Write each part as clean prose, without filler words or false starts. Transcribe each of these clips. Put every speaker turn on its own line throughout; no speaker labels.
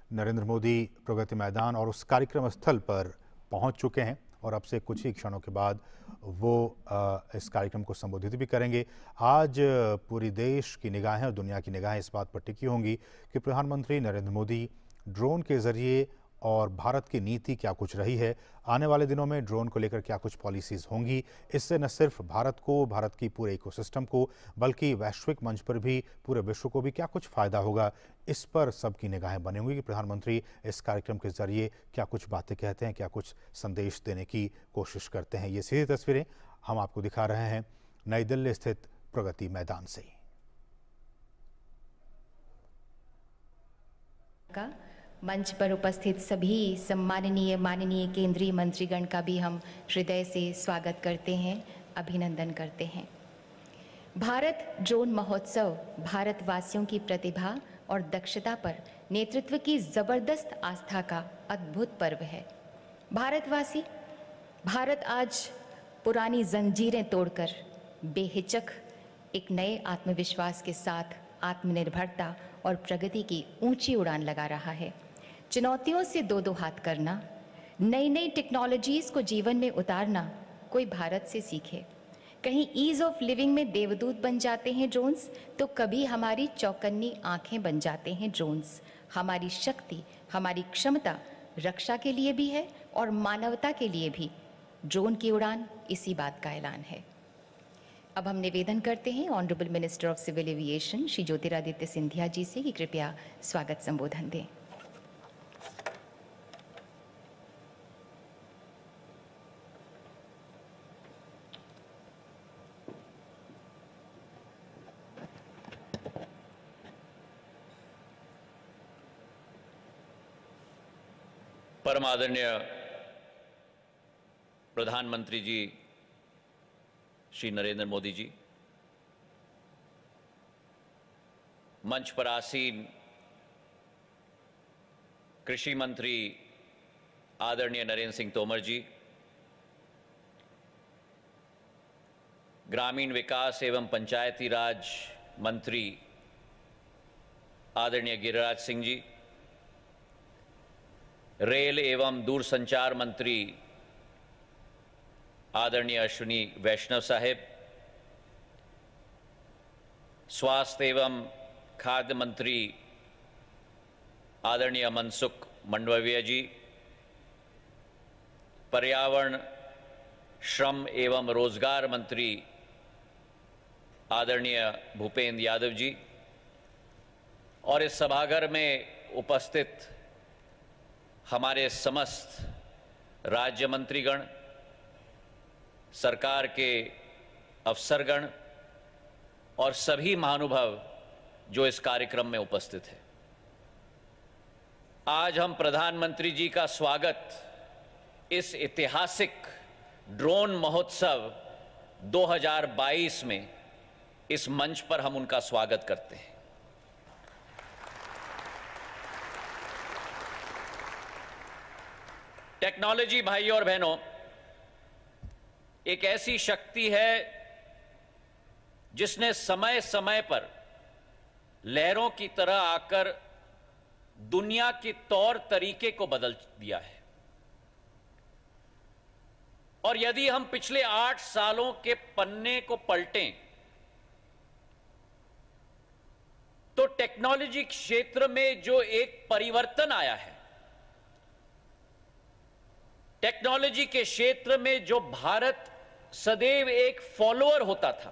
नरेंद्र मोदी प्रगति मैदान और उस कार्यक्रम स्थल पर पहुंच चुके हैं और अब से कुछ ही क्षणों के बाद वो इस कार्यक्रम को संबोधित भी करेंगे। आज पूरी देश की निगाहें और दुनिया की निगाहें इस बात पर टिकी होंगी कि प्रधानमंत्री नरेंद्र मोदी ड्रोन के जरिए और भारत की नीति क्या कुछ रही है, आने वाले दिनों में ड्रोन को लेकर क्या कुछ पॉलिसीज होंगी। इससे न सिर्फ भारत को, भारत की पूरे इकोसिस्टम को, बल्कि वैश्विक मंच पर भी पूरे विश्व को भी क्या कुछ फायदा होगा, इस पर सबकी निगाहें बनी हुई कि प्रधानमंत्री इस कार्यक्रम के जरिए क्या कुछ बातें कहते हैं, क्या कुछ संदेश देने की कोशिश करते हैं। ये सीधी तस्वीरें हम आपको दिखा रहे हैं नई दिल्ली स्थित प्रगति मैदान से।
मंच पर उपस्थित सभी सम्माननीय माननीय केंद्रीय मंत्रीगण का भी हम हृदय से स्वागत करते हैं, अभिनंदन करते हैं। भारत ड्रोन महोत्सव भारतवासियों की प्रतिभा और दक्षता पर नेतृत्व की जबरदस्त आस्था का अद्भुत पर्व है। भारत आज पुरानी जंजीरें तोड़कर बेहिचक एक नए आत्मविश्वास के साथ आत्मनिर्भरता और प्रगति की ऊंची उड़ान लगा रहा है। चुनौतियों से दो हाथ करना, नई नई टेक्नोलॉजीज को जीवन में उतारना कोई भारत से सीखे। कहीं ईज ऑफ लिविंग में देवदूत बन जाते हैं ड्रोन्स, तो कभी हमारी चौकन्नी आंखें बन जाते हैं ड्रोन्स। हमारी शक्ति, हमारी क्षमता रक्षा के लिए भी है और मानवता के लिए भी ड्रोन की उड़ान इसी बात का ऐलान है। अब हम निवेदन करते हैं honourable minister of civil aviation Shri Jyotiraditya Scindia ji से कि कृपया स्वागत संबोधन दें।
परम आदरणीय प्रधानमंत्री जी श्री नरेंद्र मोदी जी, मंच पर आसीन कृषि मंत्री आदरणीय नरेंद्र सिंह तोमर जी, ग्रामीण विकास एवं पंचायती राज मंत्री आदरणीय गिरिराज सिंह जी, रेल एवं दूरसंचार मंत्री आदरणीय अश्विनी वैष्णव साहेब, स्वास्थ्य एवं खाद्य मंत्री आदरणीय मनसुख मंडाविया जी, पर्यावरण, श्रम एवं रोजगार मंत्री आदरणीय भूपेंद्र यादव जी और इस सभागार में उपस्थित हमारे समस्त राज्य मंत्रीगण, सरकार के अफसरगण और सभी महानुभाव जो इस कार्यक्रम में उपस्थित हैं। आज हम प्रधानमंत्री जी का स्वागत इस ऐतिहासिक ड्रोन महोत्सव 2022 में इस मंच पर हम उनका स्वागत करते हैं। टेक्नोलॉजी भाइयों और बहनों एक ऐसी शक्ति है जिसने समय समय पर लहरों की तरह आकर दुनिया के तौर तरीके को बदल दिया है। और यदि हम पिछले 8 सालों के पन्ने को पलटें तो टेक्नोलॉजी क्षेत्र में जो एक परिवर्तन आया है, टेक्नोलॉजी के क्षेत्र में जो भारत सदैव एक फॉलोअर होता था,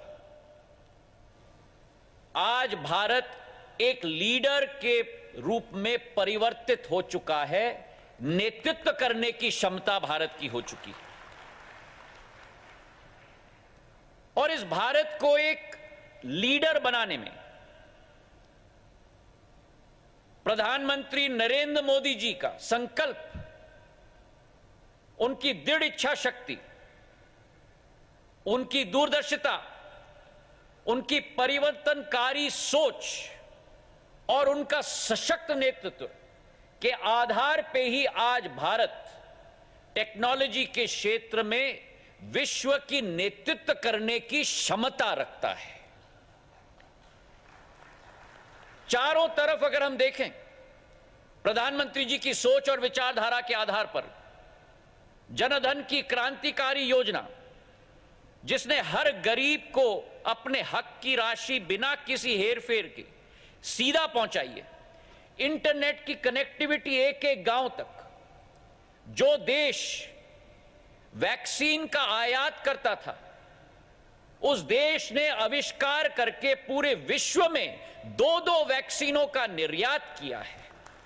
आज भारत एक लीडर के रूप में परिवर्तित हो चुका है। नेतृत्व करने की क्षमता भारत की हो चुकी है और इस भारत को एक लीडर बनाने में प्रधानमंत्री नरेंद्र मोदी जी का संकल्प, उनकी दृढ़ इच्छा शक्ति, उनकी दूरदर्शिता, उनकी परिवर्तनकारी सोच और उनका सशक्त नेतृत्व के आधार पे ही आज भारत टेक्नोलॉजी के क्षेत्र में विश्व की नेतृत्व करने की क्षमता रखता है। चारों तरफ अगर हम देखें प्रधानमंत्री जी की सोच और विचारधारा के आधार पर जनधन की क्रांतिकारी योजना, जिसने हर गरीब को अपने हक की राशि बिना किसी हेरफेर के सीधा पहुंचाई है। इंटरनेट की कनेक्टिविटी एक एक गांव तक। जो देश वैक्सीन का आयात करता था, उस देश ने आविष्कार करके पूरे विश्व में 2-2 वैक्सीनों का निर्यात किया है।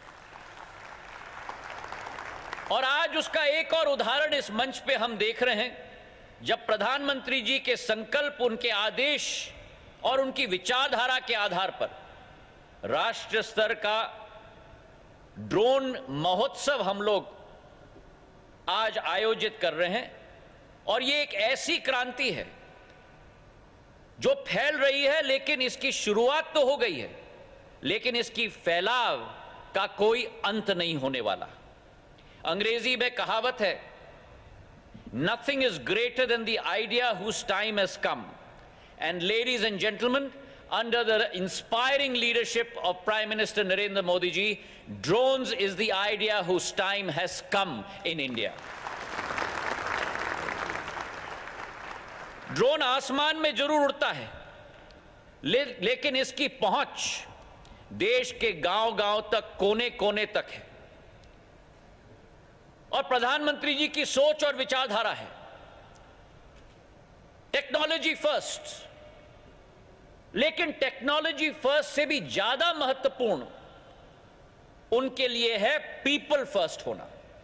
और आज उसका एक और उदाहरण इस मंच पे हम देख रहे हैं, जब प्रधानमंत्री जी के संकल्प, उनके आदेश और उनकी विचारधारा के आधार पर राष्ट्र स्तर का ड्रोन महोत्सव हम लोग आज आयोजित कर रहे हैं। और ये एक ऐसी क्रांति है जो फैल रही है, लेकिन इसकी शुरुआत तो हो गई है, लेकिन इसकी फैलाव का कोई अंत नहीं होने वाला। अंग्रेजी में कहावत है, nothing is greater than the idea whose time has come. And ladies and gentleman, under the inspiring leadership of Prime Minister Narendra Modi ji, drones is the idea whose time has come in India. Drone आसमान में जरूर उड़ता है, लेकिन इसकी पहुंच देश के गांव-गांव तक, कोने-कोने तक है। और प्रधानमंत्री जी की सोच और विचारधारा है टेक्नोलॉजी फर्स्ट, लेकिन टेक्नोलॉजी फर्स्ट से भी ज्यादा महत्वपूर्ण उनके लिए है पीपल फर्स्ट होना।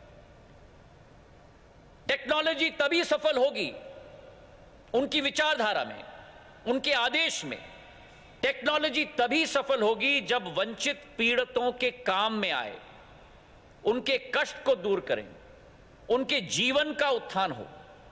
टेक्नोलॉजी तभी सफल होगी, उनकी विचारधारा में, उनके आदेश में टेक्नोलॉजी तभी सफल होगी जब वंचित पीड़ितों के काम में आए, उनके कष्ट को दूर करें, उनके जीवन का उत्थान हो।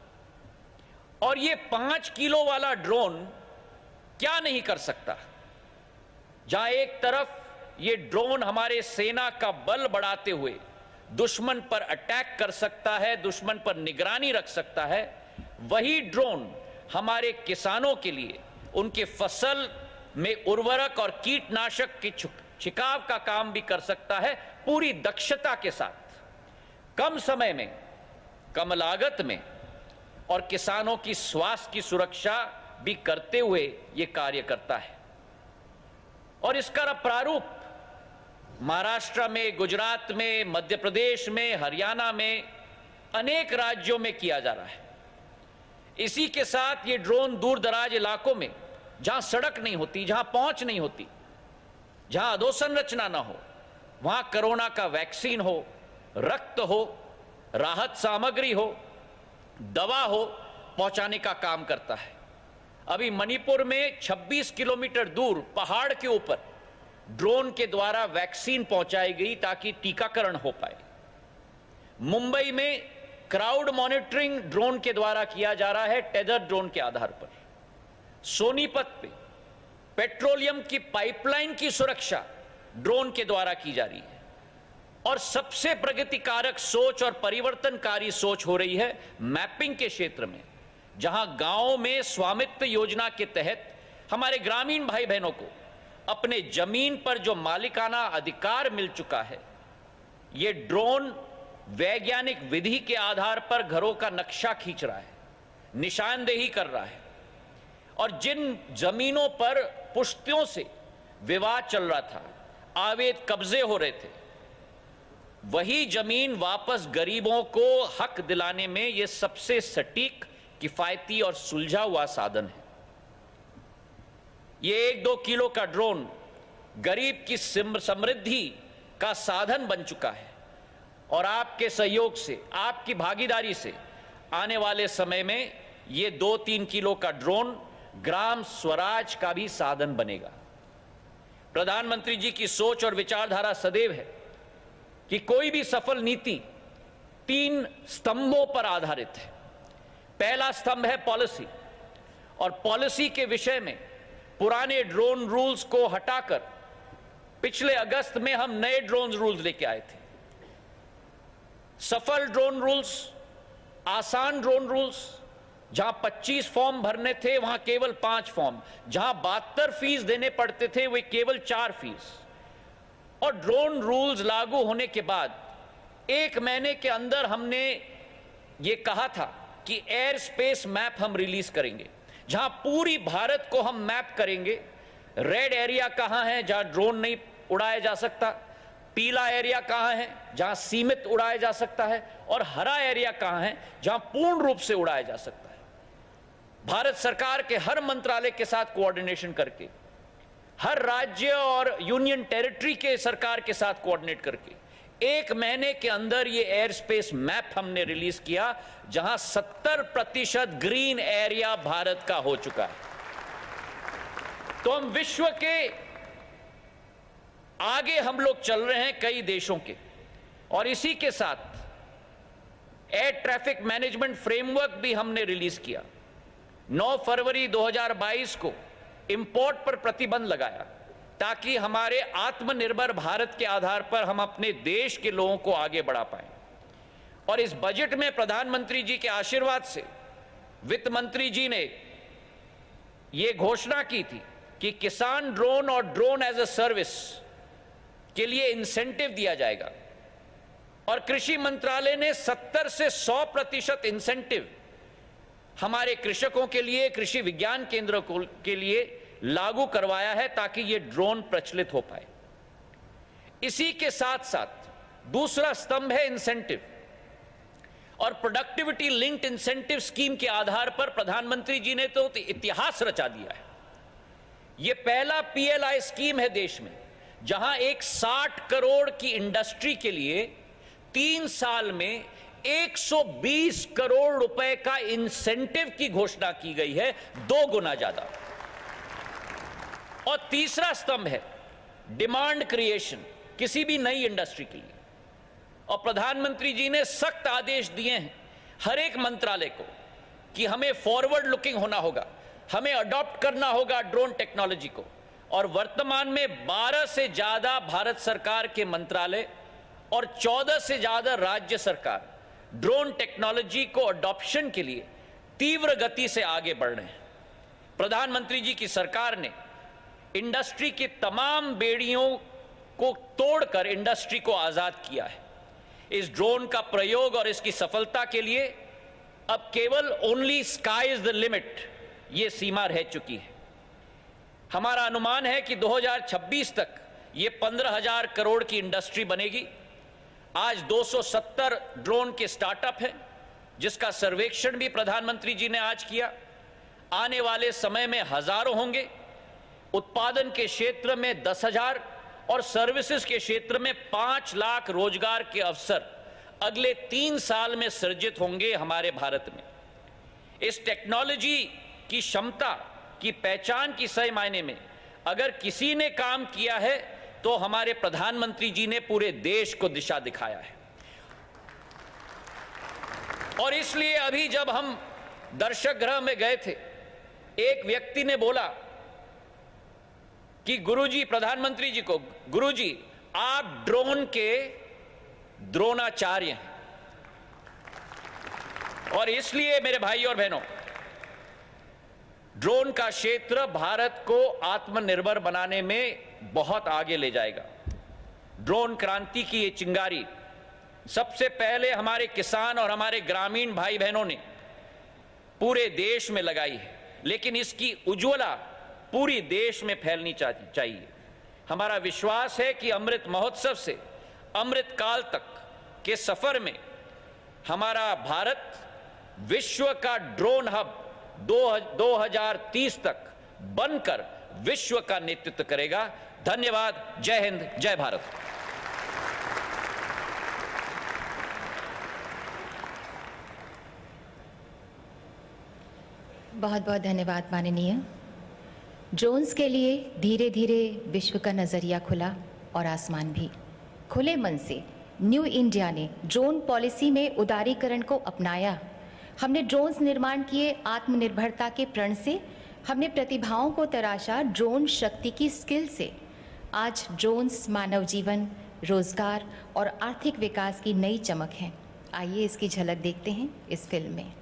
और ये 5 किलो वाला ड्रोन क्या नहीं कर सकता। जहां एक तरफ ये ड्रोन हमारे सेना का बल बढ़ाते हुए दुश्मन पर अटैक कर सकता है, दुश्मन पर निगरानी रख सकता है, वही ड्रोन हमारे किसानों के लिए उनके फसल में उर्वरक और कीटनाशक के छिड़काव का काम भी कर सकता है, पूरी दक्षता के साथ, कम समय में, कम लागत में, और किसानों की स्वास्थ्य की सुरक्षा भी करते हुए यह कार्य करता है। और इसका प्रारूप महाराष्ट्र में, गुजरात में, मध्य प्रदेश में, हरियाणा में, अनेक राज्यों में किया जा रहा है। इसी के साथ ये ड्रोन दूर दराज इलाकों में, जहां सड़क नहीं होती, जहां पहुंच नहीं होती, जहां अधोसंरचना ना हो, वहां कोरोना का वैक्सीन हो, रक्त हो, राहत सामग्री हो, दवा हो, पहुंचाने का काम करता है। अभी मणिपुर में 26 किलोमीटर दूर पहाड़ के ऊपर ड्रोन के द्वारा वैक्सीन पहुंचाई गई ताकि टीकाकरण हो पाए। मुंबई में क्राउड मॉनिटरिंग ड्रोन के द्वारा किया जा रहा है, टेदर ड्रोन के आधार पर। सोनीपत पे पेट्रोलियम की पाइपलाइन की सुरक्षा ड्रोन के द्वारा की जा रही है। और सबसे प्रगतिकारक सोच और परिवर्तनकारी सोच हो रही है मैपिंग के क्षेत्र में, जहां गांवों में स्वामित्व योजना के तहत हमारे ग्रामीण भाई बहनों को अपने जमीन पर जो मालिकाना अधिकार मिल चुका है, ये ड्रोन वैज्ञानिक विधि के आधार पर घरों का नक्शा खींच रहा है, निशानदेही कर रहा है। और जिन जमीनों पर पुश्तियों से विवाद चल रहा था, अवैध कब्जे हो रहे थे, वही जमीन वापस गरीबों को हक दिलाने में यह सबसे सटीक, किफायती और सुलझा हुआ साधन है। ये 1-2 किलो का ड्रोन गरीब की समृद्धि का साधन बन चुका है। और आपके सहयोग से, आपकी भागीदारी से आने वाले समय में ये 2-3 किलो का ड्रोन ग्राम स्वराज का भी साधन बनेगा। प्रधानमंत्री जी की सोच और विचारधारा सदैव है कि कोई भी सफल नीति 3 स्तंभों पर आधारित है। पहला स्तंभ है पॉलिसी, और पॉलिसी के विषय में पुराने ड्रोन रूल्स को हटाकर पिछले अगस्त में हम नए ड्रोन रूल्स लेके आए थे। सफल ड्रोन रूल्स, आसान ड्रोन रूल्स, जहां 25 फॉर्म भरने थे वहां केवल 5 फॉर्म, जहां 72 फीस देने पड़ते थे वे केवल 4 फीस। और ड्रोन रूल्स लागू होने के बाद 1 महीने के अंदर हमने ये कहा था कि एयर स्पेस मैप हम रिलीज करेंगे, जहां पूरी भारत को हम मैप करेंगे। रेड एरिया कहां है जहां ड्रोन नहीं उड़ाया जा सकता, पीला एरिया कहां है जहां सीमित उड़ाया जा सकता है, और हरा एरिया कहां है जहां पूर्ण रूप से उड़ाया जा सकता है। भारत सरकार के हर मंत्रालय के साथ कोऑर्डिनेशन करके, हर राज्य और यूनियन टेरिटरी के सरकार के साथ कोऑर्डिनेट करके 1 महीने के अंदर ये एयर स्पेस मैप हमने रिलीज किया, जहां 70% ग्रीन एरिया भारत का हो चुका है। तो हम विश्व के आगे हम लोग चल रहे हैं कई देशों के, और इसी के साथ एयर ट्रैफिक मैनेजमेंट फ्रेमवर्क भी हमने रिलीज किया। 9 फरवरी 2022 को इंपोर्ट पर प्रतिबंध लगाया, ताकि हमारे आत्मनिर्भर भारत के आधार पर हम अपने देश के लोगों को आगे बढ़ा पाएं। और इस बजट में प्रधानमंत्री जी के आशीर्वाद से वित्त मंत्री जी ने यह घोषणा की थी कि किसान ड्रोन और ड्रोन एज अ सर्विस के लिए इंसेंटिव दिया जाएगा, और कृषि मंत्रालय ने 70 से 100% इंसेंटिव हमारे कृषकों के लिए, कृषि विज्ञान केंद्रों के लिए लागू करवाया है, ताकि ये ड्रोन प्रचलित हो पाए। इसी के साथ साथ दूसरा स्तंभ है इंसेंटिव, और प्रोडक्टिविटी लिंक्ड इंसेंटिव स्कीम के आधार पर प्रधानमंत्री जी ने तो इतिहास रचा दिया है। यह पहला PLI स्कीम है देश में, जहां एक 60 करोड़ की इंडस्ट्री के लिए 3 साल में 120 करोड़ रुपए का इंसेंटिव की घोषणा की गई है, 2 गुना ज्यादा। और तीसरा स्तंभ है डिमांड क्रिएशन किसी भी नई इंडस्ट्री के लिए, और प्रधानमंत्री जी ने सख्त आदेश दिए हैं हर एक मंत्रालय को कि हमें फॉरवर्ड लुकिंग होना होगा, हमें अडॉप्ट करना होगा ड्रोन टेक्नोलॉजी को। और वर्तमान में 12 से ज्यादा भारत सरकार के मंत्रालय और 14 से ज्यादा राज्य सरकार ड्रोन टेक्नोलॉजी को अडॉप्शन के लिए तीव्र गति से आगे बढ़ रहे हैं। प्रधानमंत्री जी की सरकार ने इंडस्ट्री की तमाम बेड़ियों को तोड़कर इंडस्ट्री को आजाद किया है। इस ड्रोन का प्रयोग और इसकी सफलता के लिए अब केवल only sky is the limit, ये सीमा रह चुकी है। हमारा अनुमान है कि 2026 तक ये 15,000 करोड़ की इंडस्ट्री बनेगी। आज 270 ड्रोन के स्टार्टअप हैं, जिसका सर्वेक्षण भी प्रधानमंत्री जी ने आज किया। आने वाले समय में हजारों होंगे। उत्पादन के क्षेत्र में 10,000 और सर्विसेज के क्षेत्र में 5 लाख रोजगार के अवसर अगले 3 साल में सृजित होंगे हमारे भारत में। इस टेक्नोलॉजी की क्षमता की पहचान की सही मायने में अगर किसी ने काम किया है तो हमारे प्रधानमंत्री जी ने पूरे देश को दिशा दिखाया है। और इसलिए अभी जब हम दर्शक गृह में गए थे, एक व्यक्ति ने बोला कि गुरुजी, प्रधानमंत्री जी को, गुरुजी आप ड्रोन के द्रोणाचार्य हैं। और इसलिए मेरे भाई और बहनों, ड्रोन का क्षेत्र भारत को आत्मनिर्भर बनाने में बहुत आगे ले जाएगा। ड्रोन क्रांति की ये चिंगारी सबसे पहले हमारे किसान और हमारे ग्रामीण भाई बहनों ने पूरे देश में लगाई है, लेकिन इसकी उज्ज्वला पूरी देश में फैलनी चाहिए। हमारा विश्वास है कि अमृत महोत्सव से अमृत काल तक के सफर में हमारा भारत विश्व का ड्रोन हब 2030 तक बनकर विश्व का नेतृत्व करेगा। धन्यवाद। जय हिंद, जय भारत।
बहुत बहुत धन्यवाद माननीय। ड्रोन्स के लिए धीरे धीरे विश्व का नज़रिया खुला और आसमान भी। खुले मन से न्यू इंडिया ने ड्रोन पॉलिसी में उदारीकरण को अपनाया। हमने ड्रोन्स निर्माण किए आत्मनिर्भरता के प्रण से। हमने प्रतिभाओं को तराशा ड्रोन शक्ति की स्किल से। आज ड्रोन्स मानव जीवन, रोजगार और आर्थिक विकास की नई चमक हैं। आइए इसकी झलक देखते हैं इस फिल्म में।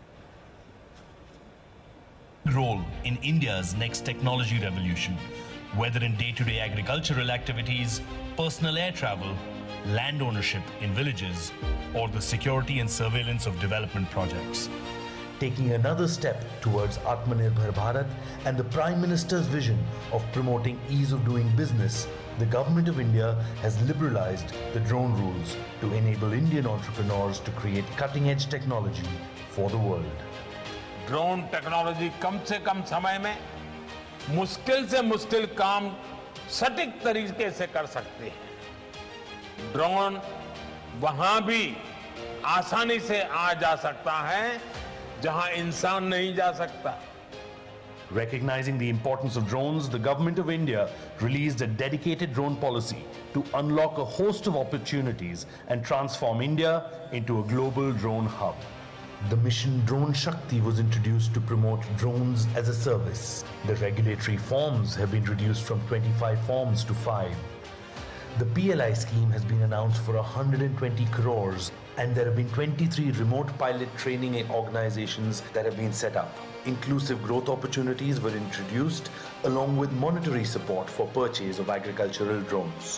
Role in India's next technology revolution. whether in day-to-day agricultural activities, personal air travel, land ownership in villages, or the security and surveillance of development projects.
Taking another step towards Atmanirbhar Bharat and the Prime Minister's vision of promoting ease of doing business, the Government of India has liberalized the drone rules to enable Indian entrepreneurs to create cutting-edge technology for the world.
Drone technology कम से कम समय में मुश्किल से मुश्किल काम सटीक तरीके से कर सकते हैं। ड्रोन वहां भी आसानी से आ जा सकता है जहां इंसान नहीं जा सकता।
Recognizing the importance of drones, the Government of India released a dedicated drone policy to unlock a host of opportunities and transform India into a global drone hub. The mission Drone Shakti was introduced to promote drones as a service. The regulatory forms have been reduced from 25 forms to 5. The PLI scheme has been announced for 120 crores, and there have been 23 remote pilot training organizations that have been set up. Inclusive growth opportunities were introduced along with monetary support for purchase of agricultural drones.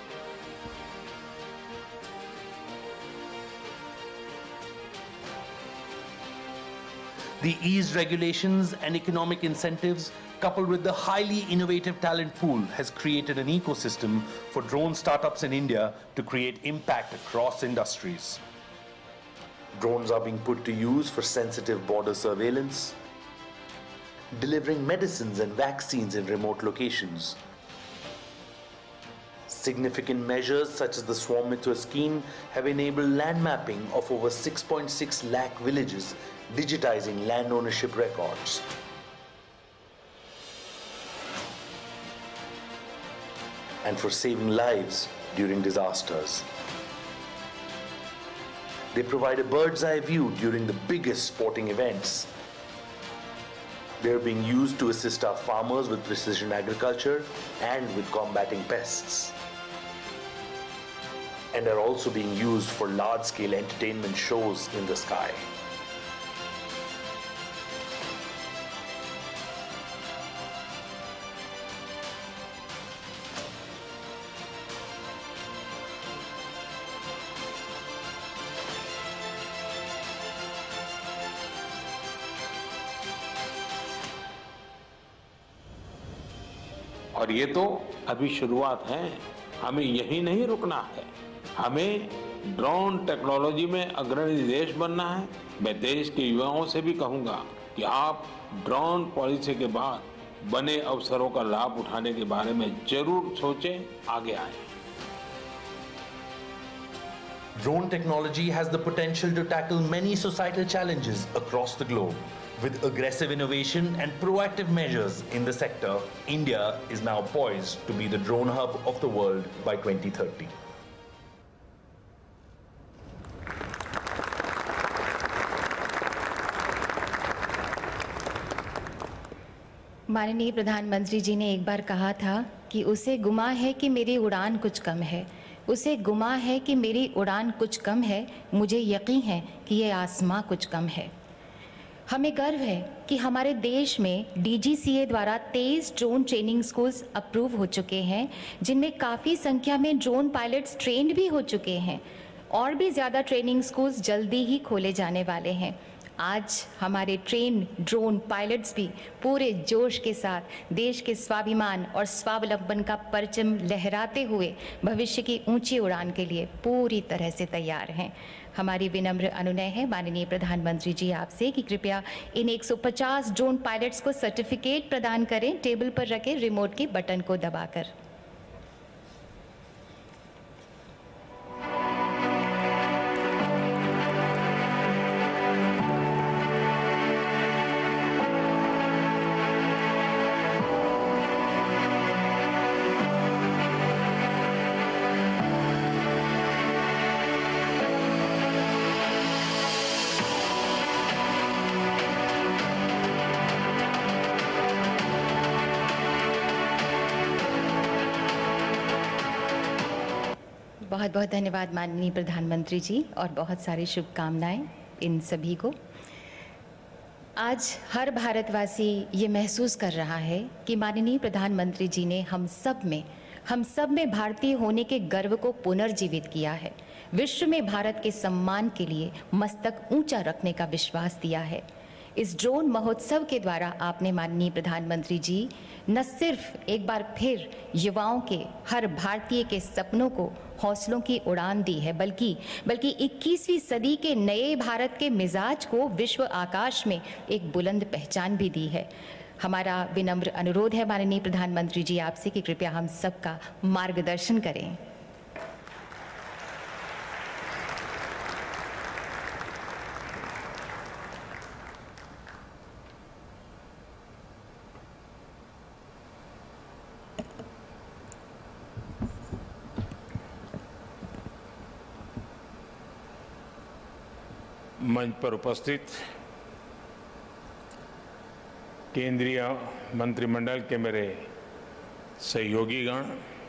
The eased regulations and economic incentives, coupled with the highly innovative talent pool, has created an ecosystem for drone startups in India to create impact across industries. Drones are being put to use for sensitive border surveillance, delivering medicines and vaccines in remote locations. Significant measures such as the Swamitwa scheme have enabled land mapping of over 6.6 lakh villages, digitizing land ownership records. And for saving lives during disasters. They provide a bird's eye view during the biggest sporting events. They are being used to assist our farmers with precision agriculture and with combating pests. And are also being used for large-scale entertainment shows in the sky.
और ये तो अभी शुरुआत है, हमें यही नहीं रुकना है। हमें ड्रोन टेक्नोलॉजी में अग्रणी देश बनना है। मैं देश के युवाओं से भी कहूंगा कि आप ड्रोन पॉलिसी के बाद बने अवसरों का लाभ उठाने के बारे में जरूर सोचें, आगे आएं।
Drone technology has the potential to tackle many societal challenges across the globe. With aggressive innovation and proactive measures in the sector, India is now poised to be the drone hub of the world by 2030.
माननीय प्रधानमंत्री जी ने एक बार कहा था कि उसे गुमा है कि मेरी उड़ान कुछ कम है, उसे गुमा है कि मेरी उड़ान कुछ कम है, मुझे यकीन है कि ये आसमां कुछ कम है। हमें गर्व है कि हमारे देश में DGCA द्वारा 23 ड्रोन ट्रेनिंग स्कूल्स अप्रूव हो चुके हैं, जिनमें काफ़ी संख्या में ड्रोन पायलट्स ट्रेंड भी हो चुके हैं और भी ज़्यादा ट्रेनिंग स्कूल्स जल्दी ही खोले जाने वाले हैं। आज हमारे ट्रेन ड्रोन पायलट्स भी पूरे जोश के साथ देश के स्वाभिमान और स्वावलंबन का परचम लहराते हुए भविष्य की ऊंची उड़ान के लिए पूरी तरह से तैयार हैं। हमारी विनम्र अनुनय है माननीय प्रधानमंत्री जी आपसे कि कृपया इन 150 ड्रोन पायलट्स को सर्टिफिकेट प्रदान करें, टेबल पर रखे रिमोट के बटन को दबाकर। बहुत बहुत धन्यवाद माननीय प्रधानमंत्री जी और बहुत सारी शुभकामनाएं इन सभी को। आज हर भारतवासी ये महसूस कर रहा है कि माननीय प्रधानमंत्री जी ने हम सब में भारतीय होने के गर्व को पुनर्जीवित किया है। विश्व में भारत के सम्मान के लिए मस्तक ऊंचा रखने का विश्वास दिया है। इस ड्रोन महोत्सव के द्वारा आपने माननीय प्रधानमंत्री जी न सिर्फ एक बार फिर युवाओं के, हर भारतीय के सपनों को हौसलों की उड़ान दी है, बल्कि 21वीं सदी के नए भारत के मिजाज को विश्व आकाश में एक बुलंद पहचान भी दी है। हमारा विनम्र अनुरोध है माननीय प्रधानमंत्री जी आपसे कि कृपया हम सबका मार्गदर्शन करें।
मंच पर उपस्थित केंद्रीय मंत्रिमंडल के मेरे सहयोगीगण,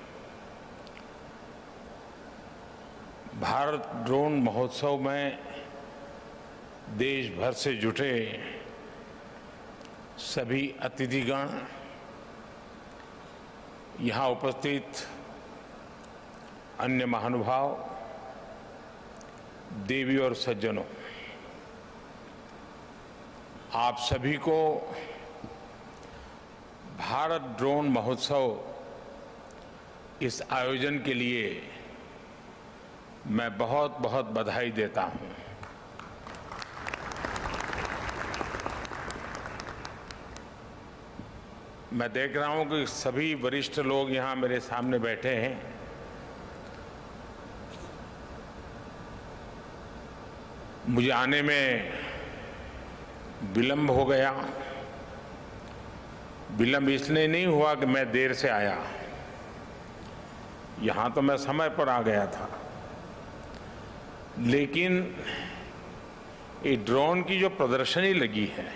भारत ड्रोन महोत्सव में देश भर से जुटे सभी अतिथिगण, यहाँ उपस्थित अन्य महानुभाव, देवी और सज्जनों, आप सभी को भारत ड्रोन महोत्सव इस आयोजन के लिए मैं बहुत बहुत बधाई देता हूं। मैं देख रहा हूं कि सभी वरिष्ठ लोग यहां मेरे सामने बैठे हैं। मुझे आने में विलंब हो गया। विलंब इसलिए नहीं हुआ कि मैं देर से आया, यहां तो मैं समय पर आ गया था, लेकिन ये ड्रोन की जो प्रदर्शनी लगी है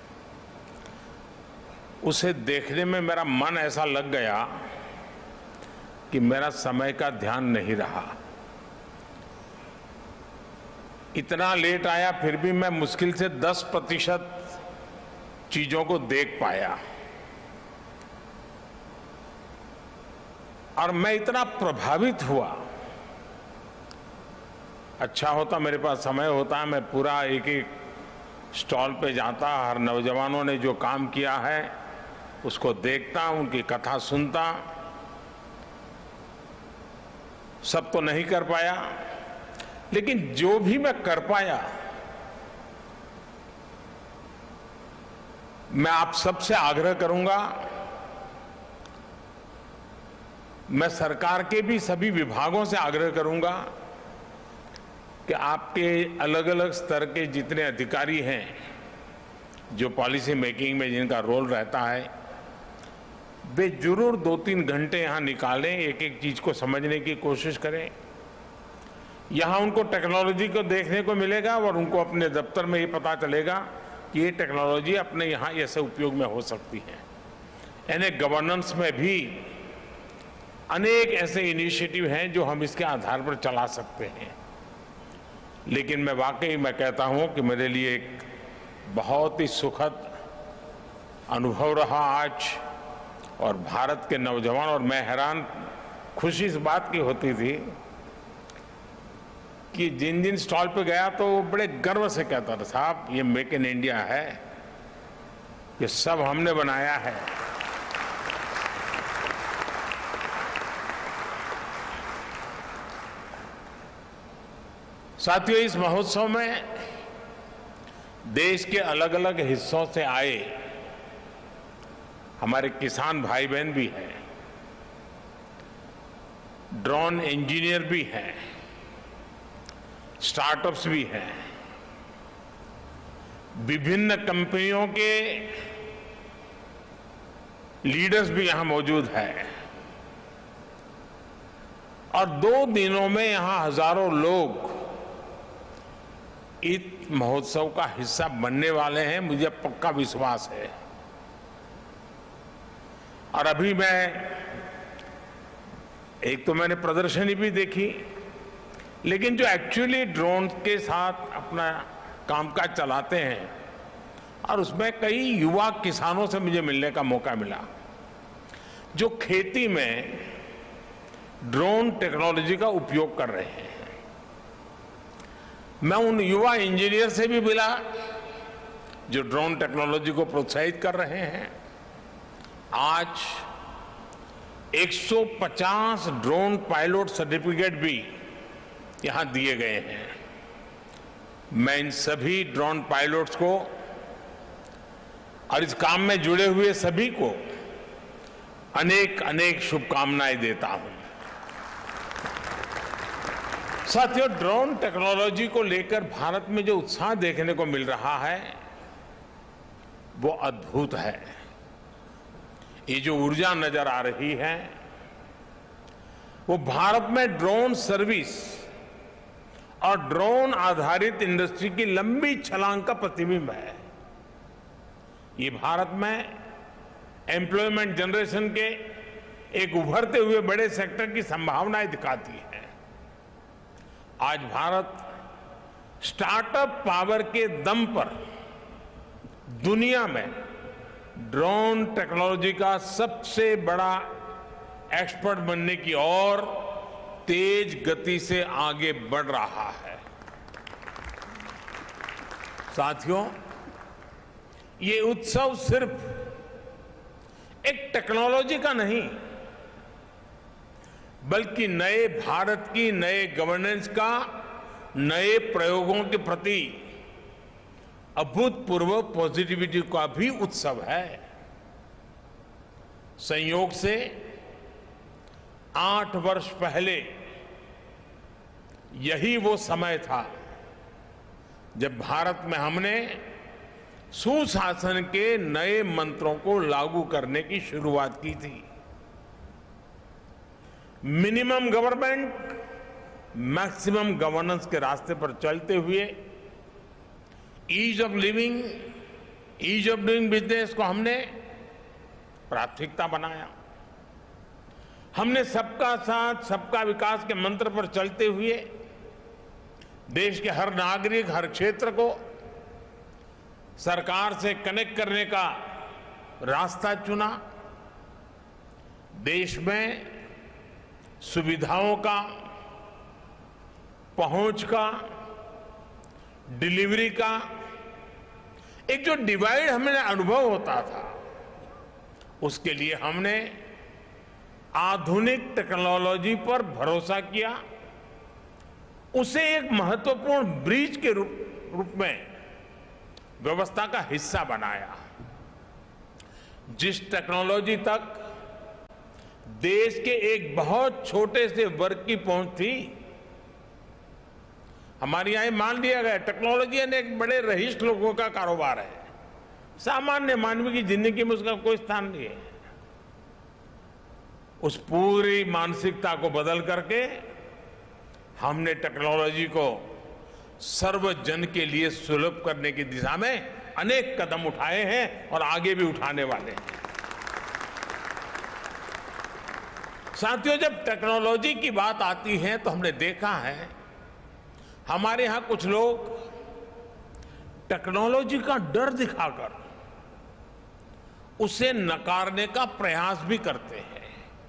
उसे देखने में मेरा मन ऐसा लग गया कि मेरा समय का ध्यान नहीं रहा। इतना लेट आया, फिर भी मैं मुश्किल से 10% चीजों को देख पाया, और मैं इतना प्रभावित हुआ। अच्छा होता मेरे पास समय होता, मैं पूरा एक एक स्टॉल पे जाता, हर नौजवानों ने जो काम किया है उसको देखता, उनकी कथा सुनता। सब तो नहीं कर पाया, लेकिन जो भी मैं कर पाया, मैं आप सबसे आग्रह करूंगा, मैं सरकार के भी सभी विभागों से आग्रह करूंगा कि आपके अलग अलग स्तर के जितने अधिकारी हैं जो पॉलिसी मेकिंग में जिनका रोल रहता है, वे जरूर 2-3 घंटे यहां निकालें, एक एक चीज को समझने की कोशिश करें। यहां उनको टेक्नोलॉजी को देखने को मिलेगा और उनको अपने दफ्तर में ये पता चलेगा कि ये टेक्नोलॉजी अपने यहाँ ऐसे उपयोग में हो सकती है। यानी गवर्नेंस में भी अनेक ऐसे इनिशिएटिव हैं जो हम इसके आधार पर चला सकते हैं। लेकिन मैं वाकई मैं कहता हूं कि मेरे लिए एक बहुत ही सुखद अनुभव रहा आज, और भारत के नौजवान, और मैं हैरान, खुशी इस बात की होती थी कि जिन जिन स्टॉल पे गया तो वो बड़े गर्व से कहता था, साहब ये मेक इन इंडिया है, ये सब हमने बनाया है। साथियों, इस महोत्सव में देश के अलग अलग हिस्सों से आए हमारे किसान भाई बहन भी हैं, ड्रोन इंजीनियर भी हैं, स्टार्टअप्स भी हैं, विभिन्न कंपनियों के लीडर्स भी यहां मौजूद हैं, और 2 दिनों में यहां हजारों लोग इस महोत्सव का हिस्सा बनने वाले हैं, मुझे पक्का विश्वास है। और अभी मैं एक तो मैंने प्रदर्शनी भी देखी, लेकिन जो एक्चुअली ड्रोन के साथ अपना कामकाज चलाते हैं और उसमें कई युवा किसानों से मुझे मिलने का मौका मिला जो खेती में ड्रोन टेक्नोलॉजी का उपयोग कर रहे हैं। मैं उन युवा इंजीनियर से भी मिला जो ड्रोन टेक्नोलॉजी को प्रोत्साहित कर रहे हैं। आज 150 ड्रोन पायलट सर्टिफिकेट भी यहां दिए गए हैं। मैं इन सभी ड्रोन पायलट्स को और इस काम में जुड़े हुए सभी को अनेक अनेक शुभकामनाएं देता हूं। साथियों, ड्रोन टेक्नोलॉजी को लेकर भारत में जो उत्साह देखने को मिल रहा है वो अद्भुत है। ये जो ऊर्जा नजर आ रही है वो भारत में ड्रोन सर्विस और ड्रोन आधारित इंडस्ट्री की लंबी छलांग का प्रतिबिंब है। ये भारत में एम्प्लॉयमेंट जनरेशन के एक उभरते हुए बड़े सेक्टर की संभावनाएं दिखाती है। आज भारत स्टार्टअप पावर के दम पर दुनिया में ड्रोन टेक्नोलॉजी का सबसे बड़ा एक्सपर्ट बनने की ओर तेज गति से आगे बढ़ रहा है। साथियों, ये उत्सव सिर्फ एक टेक्नोलॉजी का नहीं बल्कि नए भारत की नए गवर्नेंस का, नए प्रयोगों के प्रति अभूतपूर्व पॉजिटिविटी का भी उत्सव है। संयोग से 8 वर्ष पहले यही वो समय था जब भारत में हमने सुशासन के नए मंत्रों को लागू करने की शुरुआत की थी। मिनिमम गवर्नमेंट, मैक्सिमम गवर्नेंस के रास्ते पर चलते हुए ease of living, ease of doing business को हमने प्राथमिकता बनाया। हमने सबका साथ सबका विकास के मंत्र पर चलते हुए देश के हर नागरिक, हर क्षेत्र को सरकार से कनेक्ट करने का रास्ता चुना। देश में सुविधाओं का, पहुंच का, डिलीवरी का एक जो डिवाइड हमें अनुभव होता था, उसके लिए हमने आधुनिक टेक्नोलॉजी पर भरोसा किया, उसे एक महत्वपूर्ण ब्रिज के रूप में व्यवस्था का हिस्सा बनाया। जिस टेक्नोलॉजी तक देश के एक बहुत छोटे से वर्ग की पहुंच थी, हमारे यहां मान लिया गया टेक्नोलॉजी एक बड़े रईस लोगों का कारोबार है, सामान्य मानव की जिंदगी में उसका कोई स्थान नहीं है। उस पूरी मानसिकता को बदल करके हमने टेक्नोलॉजी को सर्वजन के लिए सुलभ करने की दिशा में अनेक कदम उठाए हैं और आगे भी उठाने वाले हैं। साथियों, जब टेक्नोलॉजी की बात आती है तो हमने देखा है हमारे यहां कुछ लोग टेक्नोलॉजी का डर दिखाकर उसे नकारने का प्रयास भी करते हैं।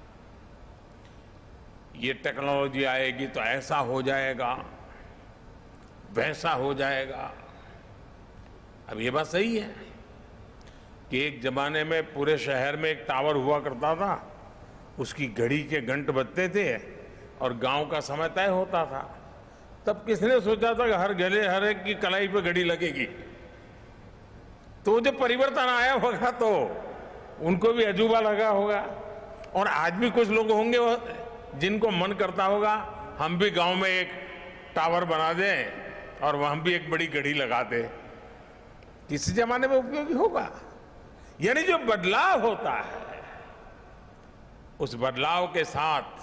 ये टेक्नोलॉजी आएगी तो ऐसा हो जाएगा, वैसा हो जाएगा। अब ये बात सही है कि एक जमाने में पूरे शहर में एक टावर हुआ करता था, उसकी घड़ी के घंट बजते थे और गांव का समय तय होता था। तब किसने सोचा था कि हर गले हर एक की कलाई पे घड़ी लगेगी? तो जब परिवर्तन आया होगा तो उनको भी अजूबा लगा होगा। और आज भी कुछ लोग होंगे जिनको मन करता होगा हम भी गांव में एक टावर बना दें और वहां भी एक बड़ी घड़ी लगा दें। किसी जमाने में उपयोगी होगा। यानी जो बदलाव होता है उस बदलाव के साथ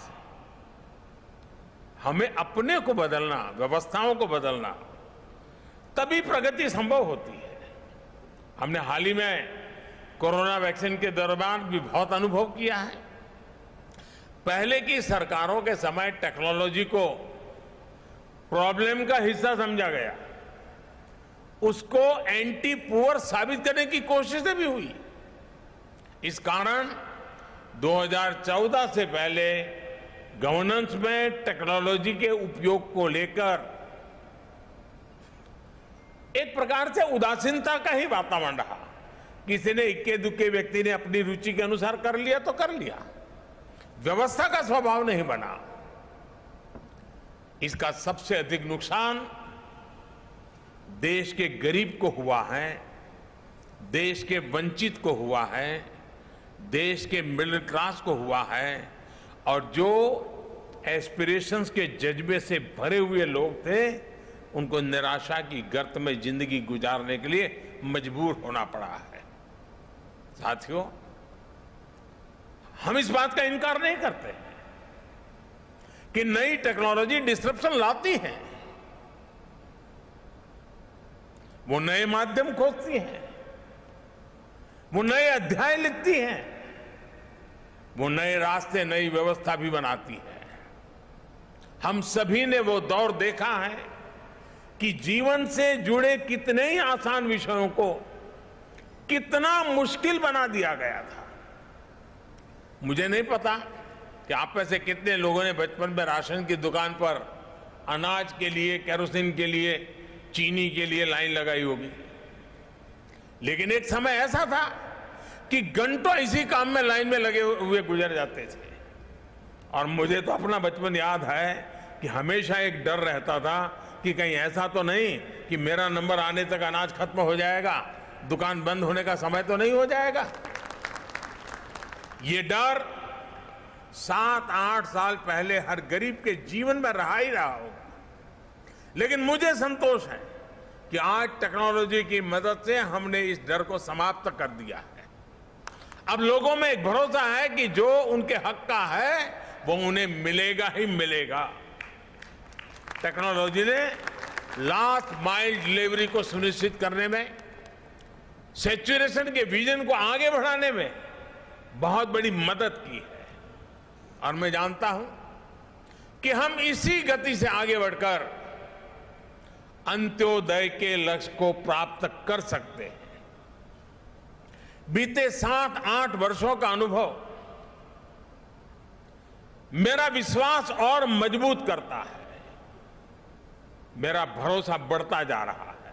हमें अपने को बदलना, व्यवस्थाओं को बदलना, तभी प्रगति संभव होती है। हमने हाल ही में कोरोना वैक्सीन के दौरान भी बहुत अनुभव किया है। पहले की सरकारों के समय टेक्नोलॉजी को प्रॉब्लम का हिस्सा समझा गया, उसको एंटी पुअर साबित करने की कोशिशें भी हुई। इस कारण 2014 से पहले गवर्नेंस में टेक्नोलॉजी के उपयोग को लेकर एक प्रकार से उदासीनता का ही वातावरण रहा। किसी ने इक्के दुक्के व्यक्ति ने अपनी रुचि के अनुसार कर लिया तो कर लिया, व्यवस्था का स्वभाव नहीं बना। इसका सबसे अधिक नुकसान देश के गरीब को हुआ है, देश के वंचित को हुआ है, देश के मिडिल क्लास को हुआ है, और जो एस्पिरेशंस के जज्बे से भरे हुए लोग थे उनको निराशा की गर्त में जिंदगी गुजारने के लिए मजबूर होना पड़ा है। साथियों, हम इस बात का इनकार नहीं करते कि नई टेक्नोलॉजी डिस्ट्रप्शन लाती है। वो नए माध्यम खोजती है, वो नए अध्याय लिखती है, वो नए रास्ते, नई व्यवस्था भी बनाती है। हम सभी ने वो दौर देखा है कि जीवन से जुड़े कितने ही आसान विषयों को कितना मुश्किल बना दिया गया था। मुझे नहीं पता कि आप में से कितने लोगों ने बचपन में राशन की दुकान पर अनाज के लिए, केरोसिन के लिए, चीनी के लिए लाइन लगाई होगी। लेकिन एक समय ऐसा था कि घंटों इसी काम में लाइन में लगे हुए गुजर जाते थे। और मुझे तो अपना बचपन याद है कि हमेशा एक डर रहता था कि कहीं ऐसा तो नहीं कि मेरा नंबर आने तक अनाज खत्म हो जाएगा, दुकान बंद होने का समय तो नहीं हो जाएगा। ये डर 7-8 साल पहले हर गरीब के जीवन में रहा ही रहा होगा। लेकिन मुझे संतोष है कि आज टेक्नोलॉजी की मदद से हमने इस डर को समाप्त कर दिया है। अब लोगों में एक भरोसा है कि जो उनके हक का है वो उन्हें मिलेगा ही मिलेगा। टेक्नोलॉजी ने लास्ट माइल डिलीवरी को सुनिश्चित करने में, सैचुरेशन के विजन को आगे बढ़ाने में बहुत बड़ी मदद की है। और मैं जानता हूं कि हम इसी गति से आगे बढ़कर अंत्योदय के लक्ष्य को प्राप्त कर सकते हैं। बीते 7-8 वर्षों का अनुभव मेरा विश्वास और मजबूत करता है, मेरा भरोसा बढ़ता जा रहा है।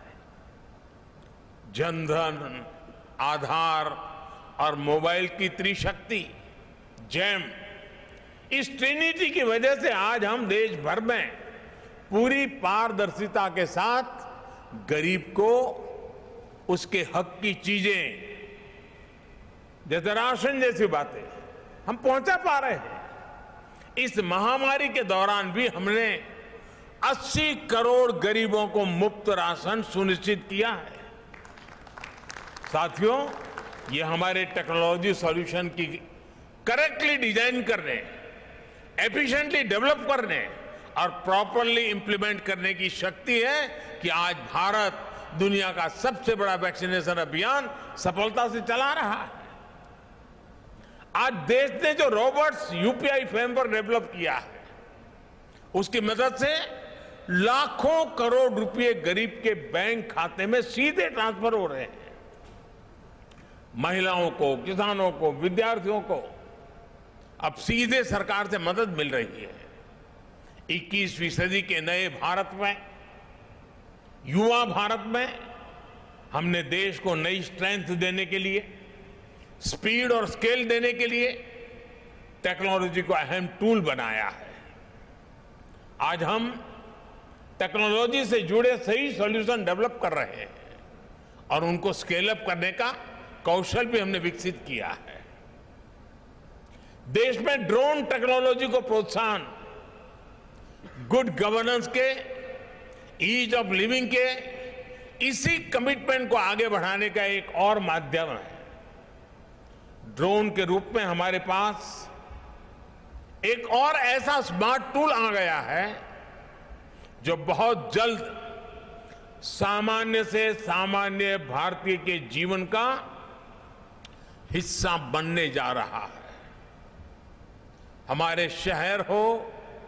जनधन, आधार और मोबाइल की त्रिशक्ति, जैम, इस ट्रिनिटी की वजह से आज हम देश भर में पूरी पारदर्शिता के साथ गरीब को उसके हक की चीजें, जैसे राशन जैसी बातें, हम पहुंचा पा रहे हैं। इस महामारी के दौरान भी हमने 80 करोड़ गरीबों को मुफ्त राशन सुनिश्चित किया है। साथियों, ये हमारे टेक्नोलॉजी सॉल्यूशन की करेक्टली डिजाइन करने, एफिशिएंटली डेवलप करने और प्रॉपरली इंप्लीमेंट करने की शक्ति है कि आज भारत दुनिया का सबसे बड़ा वैक्सीनेशन अभियान सफलता से चला रहा है। आज देश ने जो रोबोट्स यूपीआई फ्रेमवर्क डेवलप किया है, उसकी मदद से लाखों करोड़ रुपए गरीब के बैंक खाते में सीधे ट्रांसफर हो रहे हैं। महिलाओं को, किसानों को, विद्यार्थियों को अब सीधे सरकार से मदद मिल रही है। 21वीं सदी के नए भारत में, युवा भारत में, हमने देश को नई स्ट्रेंथ देने के लिए, स्पीड और स्केल देने के लिए टेक्नोलॉजी को अहम टूल बनाया है। आज हम टेक्नोलॉजी से जुड़े सही सॉल्यूशन डेवलप कर रहे हैं और उनको स्केल अप करने का कौशल भी हमने विकसित किया है। देश में ड्रोन टेक्नोलॉजी को प्रोत्साहन, गुड गवर्नेंस के, ईज ऑफ लिविंग के, इसी कमिटमेंट को आगे बढ़ाने का एक और माध्यम है। ड्रोन के रूप में हमारे पास एक और ऐसा स्मार्ट टूल आ गया है जो बहुत जल्द सामान्य से सामान्य भारतीय के जीवन का हिस्सा बनने जा रहा है। हमारे शहर हो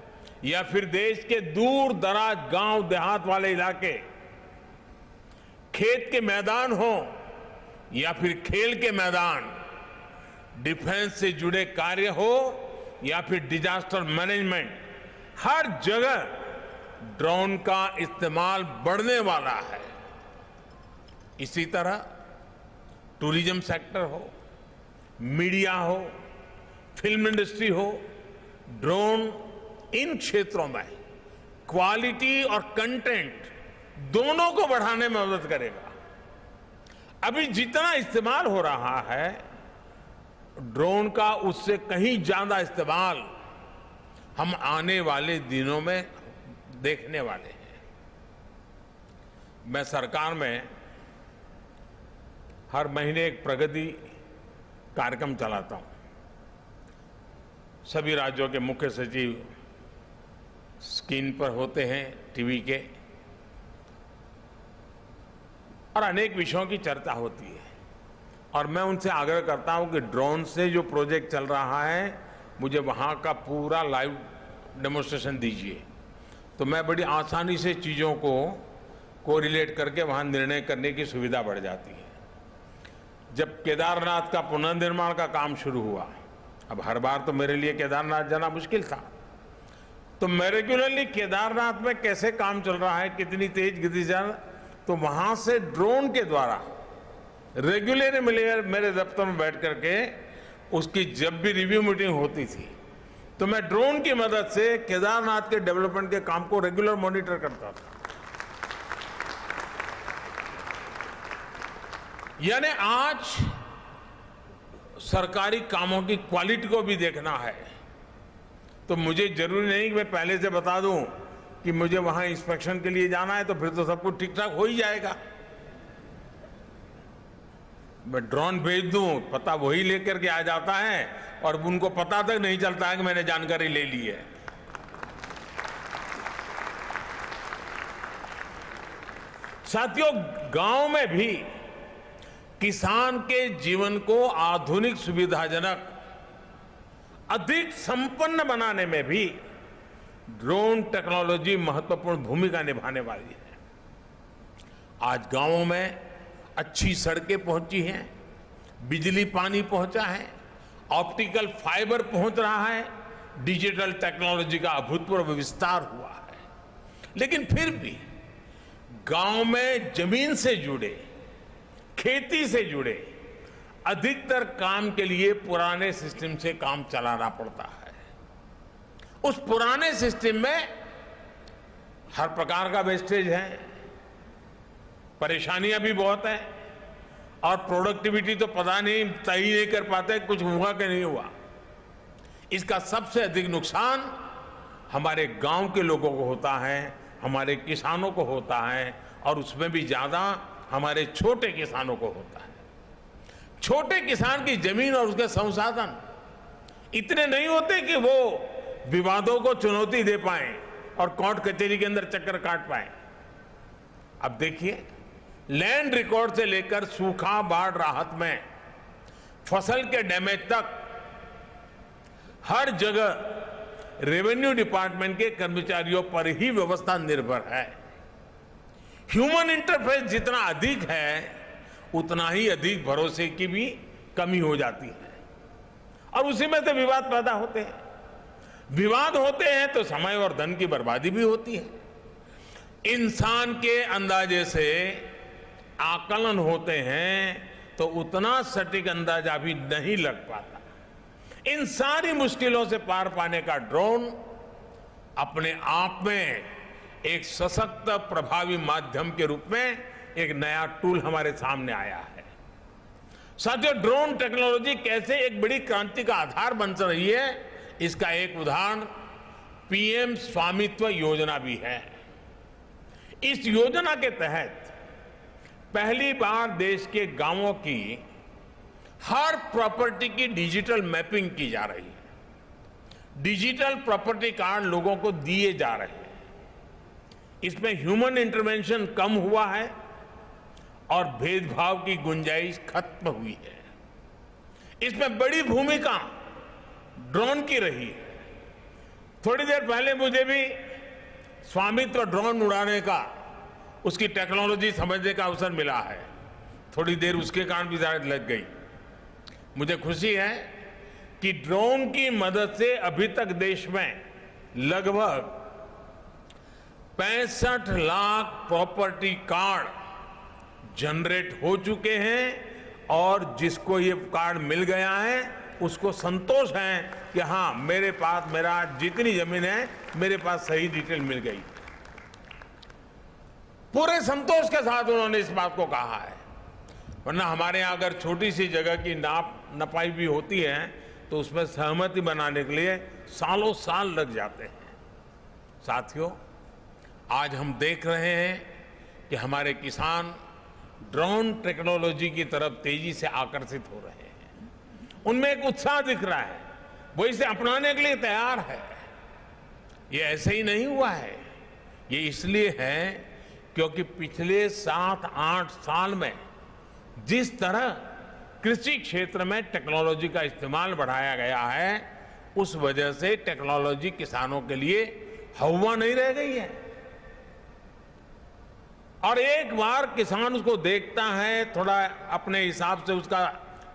या फिर देश के दूर दराज गांव देहात वाले इलाके, खेत के मैदान हो या फिर खेल के मैदान, डिफेंस से जुड़े कार्य हो या फिर डिजास्टर मैनेजमेंट, हर जगह ड्रोन का इस्तेमाल बढ़ने वाला है। इसी तरह टूरिज्म सेक्टर हो, मीडिया हो, फिल्म इंडस्ट्री हो, ड्रोन इन क्षेत्रों में क्वालिटी और कंटेंट दोनों को बढ़ाने में मदद करेगा। अभी जितना इस्तेमाल हो रहा है ड्रोन का, उससे कहीं ज्यादा इस्तेमाल हम आने वाले दिनों में देखने वाले हैं। मैं सरकार में हर महीने एक प्रगति कार्यक्रम चलाता हूं। सभी राज्यों के मुख्य सचिव स्क्रीन पर होते हैं टीवी के, और अनेक विषयों की चर्चा होती है। और मैं उनसे आग्रह करता हूं कि ड्रोन से जो प्रोजेक्ट चल रहा है मुझे वहां का पूरा लाइव डेमोन्स्ट्रेशन दीजिए, तो मैं बड़ी आसानी से चीज़ों को कोरिलेट करके वहां निर्णय करने की सुविधा बढ़ जाती है। जब केदारनाथ का पुनर्निर्माण का काम शुरू हुआ, अब हर बार तो मेरे लिए केदारनाथ जाना मुश्किल था, तो मैं रेगुलरली केदारनाथ में कैसे काम चल रहा है, कितनी तेज गति से, तो वहां से ड्रोन के द्वारा रेगुलर मेरे दफ्तर में बैठ करके उसकी जब भी रिव्यू मीटिंग होती थी तो मैं ड्रोन की मदद से केदारनाथ के डेवलपमेंट के काम को रेगुलर मॉनिटर करता था। यानी आज सरकारी कामों की क्वालिटी को भी देखना है, तो मुझे जरूरी नहीं कि मैं पहले से बता दूं कि मुझे वहां इंस्पेक्शन के लिए जाना है, तो फिर तो सब कुछ ठीक ठाक हो ही जाएगा। मैं ड्रोन भेज दूं, पता वही लेकर के आ जाता है और उनको पता तक नहीं चलता है कि मैंने जानकारी ले ली है। साथियों, गांव में भी किसान के जीवन को आधुनिक, सुविधाजनक, अधिक संपन्न बनाने में भी ड्रोन टेक्नोलॉजी महत्वपूर्ण भूमिका निभाने वाली है। आज गांवों में अच्छी सड़कें पहुंची हैं, बिजली पानी पहुंचा है, ऑप्टिकल फाइबर पहुंच रहा है, डिजिटल टेक्नोलॉजी का अभूतपूर्व विस्तार हुआ है। लेकिन फिर भी गांव में जमीन से जुड़े, खेती से जुड़े अधिकतर काम के लिए पुराने सिस्टम से काम चलाना पड़ता है। उस पुराने सिस्टम में हर प्रकार का वेस्टेज है, परेशानियां भी बहुत हैं, और प्रोडक्टिविटी तो पता नहीं, तय ही नहीं कर पाते कुछ हुआ कि नहीं हुआ। इसका सबसे अधिक नुकसान हमारे गांव के लोगों को होता है, हमारे किसानों को होता है, और उसमें भी ज्यादा हमारे छोटे किसानों को होता है। छोटे किसान की जमीन और उसके संसाधन इतने नहीं होते कि वो विवादों को चुनौती दे पाए और कोर्ट कचहरी के अंदर चक्कर काट पाए। अब देखिए, लैंड रिकॉर्ड से लेकर सूखा, बाढ़ राहत में, फसल के डैमेज तक हर जगह रेवेन्यू डिपार्टमेंट के कर्मचारियों पर ही व्यवस्था निर्भर है। ह्यूमन इंटरफेस जितना अधिक है उतना ही अधिक भरोसे की भी कमी हो जाती है, और उसी में से विवाद पैदा होते हैं। विवाद होते हैं तो समय और धन की बर्बादी भी होती है। इंसान के अंदाजे से आकलन होते हैं तो उतना सटीक अंदाजा भी नहीं लग पाता। इन सारी मुश्किलों से पार पाने का ड्रोन अपने आप में एक सशक्त, प्रभावी माध्यम के रूप में एक नया टूल हमारे सामने आया है। साथियों, ड्रोन टेक्नोलॉजी कैसे एक बड़ी क्रांति का आधार बन रही है, इसका एक उदाहरण पीएम स्वामित्व योजना भी है। इस योजना के तहत पहली बार देश के गांवों की हर प्रॉपर्टी की डिजिटल मैपिंग की जा रही है। डिजिटल प्रॉपर्टी कार्ड लोगों को दिए जा रहे हैं। इसमें ह्यूमन इंटरवेंशन कम हुआ है और भेदभाव की गुंजाइश खत्म हुई है। इसमें बड़ी भूमिका ड्रोन की रही है। थोड़ी देर पहले मुझे भी स्वामित्व ड्रोन उड़ाने का उसकी टेक्नोलॉजी समझने का अवसर मिला है। थोड़ी देर उसके कारण भी शायद लग गई। मुझे खुशी है कि ड्रोन की मदद से अभी तक देश में लगभग 65 लाख प्रॉपर्टी कार्ड जनरेट हो चुके हैं और जिसको ये कार्ड मिल गया है उसको संतोष है कि हाँ, मेरे पास मेरा जितनी जमीन है मेरे पास सही डिटेल मिल गई। पूरे संतोष के साथ उन्होंने इस बात को कहा है। वरना हमारे यहां अगर छोटी सी जगह की नपाई भी होती है तो उसमें सहमति बनाने के लिए सालों साल लग जाते हैं। साथियों, आज हम देख रहे हैं कि हमारे किसान ड्रोन टेक्नोलॉजी की तरफ तेजी से आकर्षित हो रहे हैं। उनमें एक उत्साह दिख रहा है, वो इसे अपनाने के लिए तैयार है। ये ऐसे ही नहीं हुआ है, ये इसलिए है क्योंकि पिछले 7-8 साल में जिस तरह कृषि क्षेत्र में टेक्नोलॉजी का इस्तेमाल बढ़ाया गया है, उस वजह से टेक्नोलॉजी किसानों के लिए हवा नहीं रह गई है। और एक बार किसान उसको देखता है, थोड़ा अपने हिसाब से उसका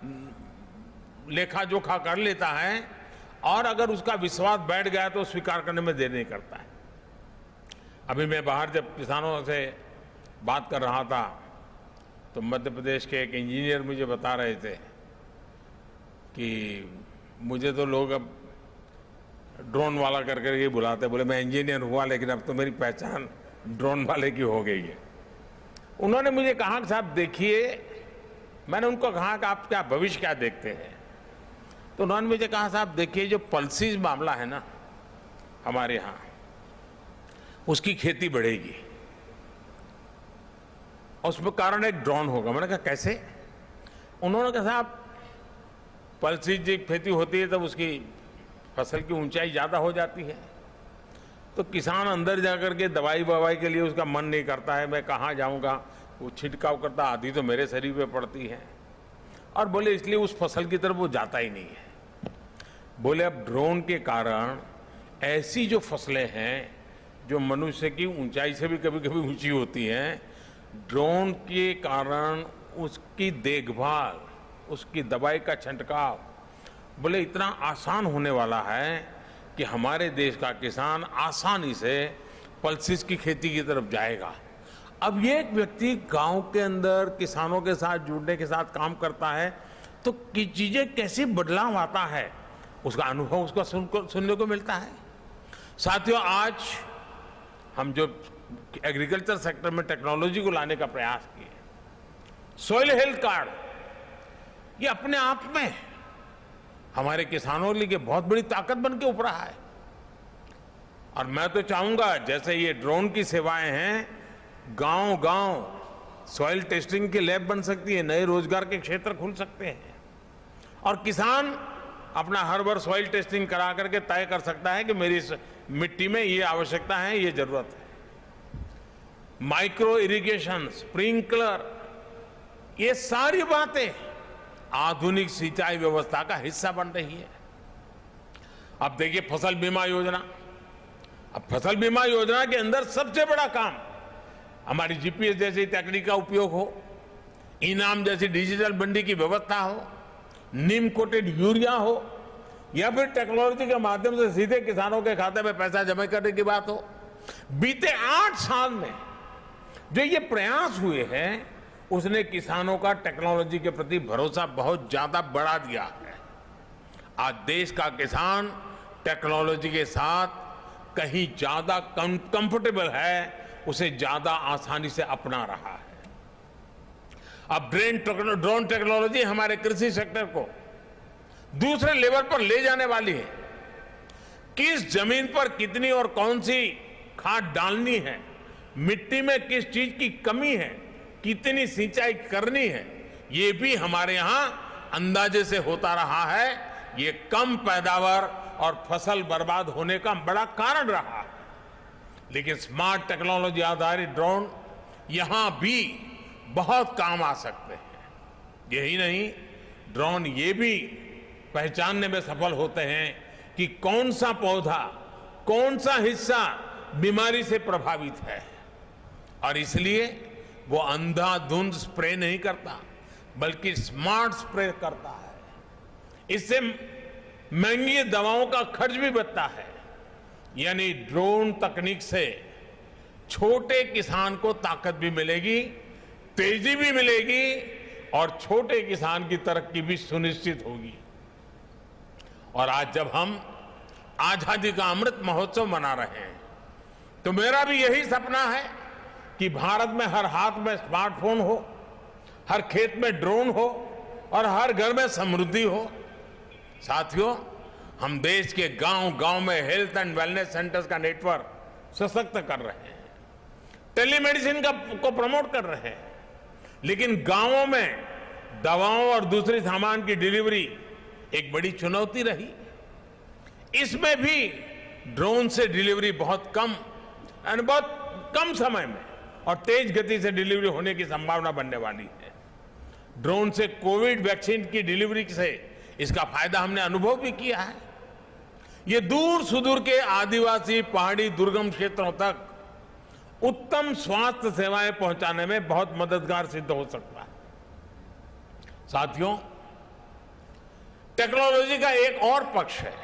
लेखा जोखा कर लेता है और अगर उसका विश्वास बैठ गया तो स्वीकार करने में देर नहीं करता है। अभी मैं बाहर जब किसानों से बात कर रहा था तो मध्य प्रदेश के एक इंजीनियर मुझे बता रहे थे कि मुझे तो लोग अब ड्रोन वाला कर करके बुलाते, बोले मैं इंजीनियर हुआ लेकिन अब तो मेरी पहचान ड्रोन वाले की हो गई है। उन्होंने मुझे कहा कि साहब देखिए, मैंने उनको कहा कि आप क्या भविष्य क्या देखते हैं, तो उन्होंने मुझे कहा साहब देखिए, जो पल्सीज मामला है ना हमारे यहाँ, उसकी खेती बढ़ेगी और उसमें कारण एक ड्रोन होगा। मैंने कहा कैसे? उन्होंने कहा साहब पल्सीज की खेती होती है तब उसकी फसल की ऊंचाई ज्यादा हो जाती है तो किसान अंदर जाकर के दवाई ववाई के लिए उसका मन नहीं करता है, मैं कहाँ जाऊंगा, वो छिड़काव करता, आधी तो मेरे शरीर पे पड़ती है, और बोले इसलिए उस फसल की तरफ वो जाता ही नहीं है। बोले अब ड्रोन के कारण ऐसी जो फसलें हैं जो मनुष्य की ऊंचाई से भी कभी कभी ऊंची होती हैं, ड्रोन के कारण उसकी देखभाल, उसकी दवाई का छंटकाव बोले इतना आसान होने वाला है कि हमारे देश का किसान आसानी से पल्सीज की खेती की तरफ जाएगा। अब ये एक व्यक्ति गांव के अंदर किसानों के साथ जुड़ने के साथ काम करता है तो चीजें कैसे बदलाव आता है उसका अनुभव उसका सुनने को मिलता है। साथियों, आज हम जो एग्रीकल्चर सेक्टर में टेक्नोलॉजी को लाने का प्रयास किए, सॉइल हेल्थ कार्ड, ये अपने आप में हमारे किसानों के लिए बहुत बड़ी ताकत बन के उभरा है। और मैं तो चाहूंगा जैसे ये ड्रोन की सेवाएं हैं, गांव-गांव सॉइल टेस्टिंग की लैब बन सकती है, नए रोजगार के क्षेत्र खुल सकते हैं और किसान अपना हर वर्ष सॉइल टेस्टिंग करा करके तय कर सकता है कि मेरी इस मिट्टी में ये आवश्यकता है, ये जरूरत है। माइक्रो इरिगेशन, स्प्रिंकलर, ये सारी बातें आधुनिक सिंचाई व्यवस्था का हिस्सा बन रही है। अब देखिए फसल बीमा योजना, अब फसल बीमा योजना के अंदर सबसे बड़ा काम हमारी जीपीएस जैसी तकनीक का उपयोग हो, इनाम जैसी डिजिटल मंडी की व्यवस्था हो, नीम कोटेड यूरिया हो, या फिर टेक्नोलॉजी के माध्यम से सीधे किसानों के खाते में पैसा जमा करने की बात हो। बीते 8 साल में जो ये प्रयास हुए हैं उसने किसानों का टेक्नोलॉजी के प्रति भरोसा बहुत ज्यादा बढ़ा दिया है। आज देश का किसान टेक्नोलॉजी के साथ कहीं ज्यादा कंफर्टेबल है, उसे ज्यादा आसानी से अपना रहा है। अब ड्रोन टेक्नोलॉजी हमारे कृषि सेक्टर को दूसरे लेवल पर ले जाने वाली है। किस जमीन पर कितनी और कौन सी खाद डालनी है, मिट्टी में किस चीज की कमी है, कितनी सिंचाई करनी है, ये भी हमारे यहां अंदाजे से होता रहा है। ये कम पैदावार और फसल बर्बाद होने का बड़ा कारण रहा है। लेकिन स्मार्ट टेक्नोलॉजी आधारित ड्रोन यहां भी बहुत काम आ सकते हैं। यही नहीं, ड्रोन ये भी पहचानने में सफल होते हैं कि कौन सा पौधा, कौन सा हिस्सा बीमारी से प्रभावित है। और इसलिए वो अंधाधुंध स्प्रे नहीं करता, बल्कि स्मार्ट स्प्रे करता है। इससे महंगी दवाओं का खर्च भी बचता है। यानी ड्रोन तकनीक से छोटे किसान को ताकत भी मिलेगी, तेजी भी मिलेगी और छोटे किसान की तरक्की भी सुनिश्चित होगी। और आज जब हम आजादी का अमृत महोत्सव मना रहे हैं, तो मेरा भी यही सपना है कि भारत में हर हाथ में स्मार्टफोन हो, हर खेत में ड्रोन हो और हर घर में समृद्धि हो। साथियों, हम देश के गांव-गांव में हेल्थ एंड वेलनेस सेंटर्स का नेटवर्क सशक्त कर रहे हैं, टेलीमेडिसिन को प्रमोट कर रहे हैं, लेकिन गांवों में दवाओं और दूसरी सामान की डिलीवरी एक बड़ी चुनौती रही। इसमें भी ड्रोन से डिलीवरी बहुत कम समय में और तेज गति से डिलीवरी होने की संभावना बनने वाली है। ड्रोन से कोविड वैक्सीन की डिलीवरी से इसका फायदा हमने अनुभव भी किया है। ये दूर सुदूर के आदिवासी, पहाड़ी, दुर्गम क्षेत्रों तक उत्तम स्वास्थ्य सेवाएं पहुंचाने में बहुत मददगार सिद्ध हो सकता है। साथियों, टेक्नोलॉजी का एक और पक्ष है